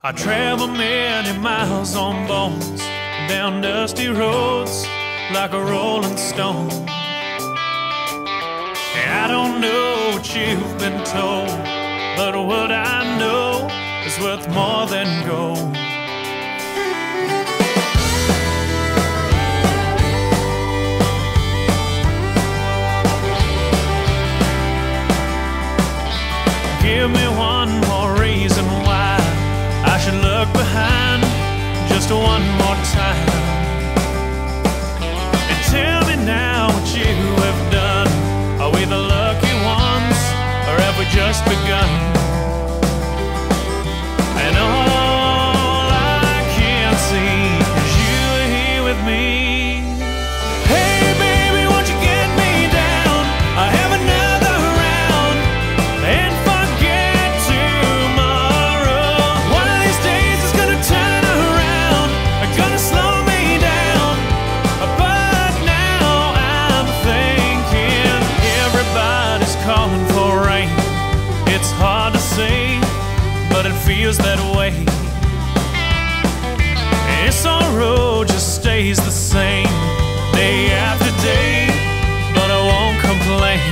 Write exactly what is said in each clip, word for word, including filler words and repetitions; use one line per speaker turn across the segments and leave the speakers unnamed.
I travel many miles on bones, down dusty roads like a rolling stone. I don't know what you've been told, but what I know is worth more than gold. Give me one more reason why I should look behind just one more time, and tell me now what you have done. Are we the lucky ones, or have we just begun? And all I can see is you here with me. Hey baby, won't you get me down? I have another round and forget tomorrow. One of these days it's gonna turn around, gonna slow me down. But now I'm thinking everybody's calling for rain. It's hard to say, but it feels that way. This old road just stays the same day after day, but I won't complain.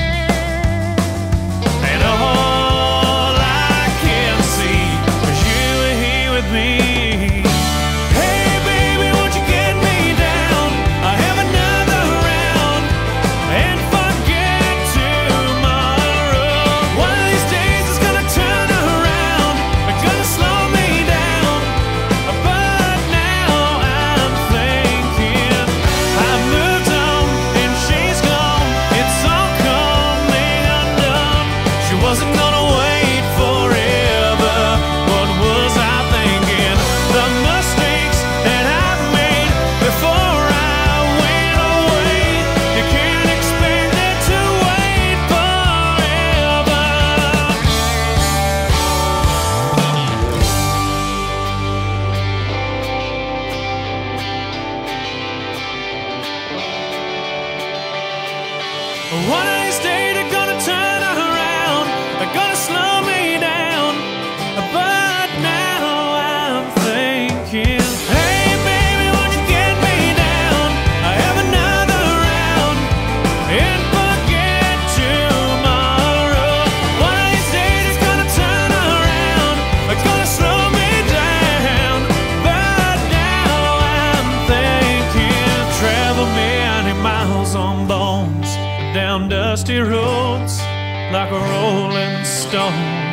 And all I can see is you here with me. Hey baby, won't you get me down? I have another round and forget tomorrow. One of these days it's gonna turn around, it's gonna slow me down. But now I'm thinking I moved on and she's gone. It's all coming undone. She wasn't gonna wait forever. What was I thinking? The mistakes that I've made before I went away. You can't expect it to wait forever. One of these days they're gonna turn around, they're gonna slow me down. But now I'm thinking, hey baby, won't you get me down? I have another round and forget tomorrow. One of these days it's gonna turn around, it's gonna slow me down. But now I'm thinking, travel many miles on bones, down dusty roads like a rolling stone.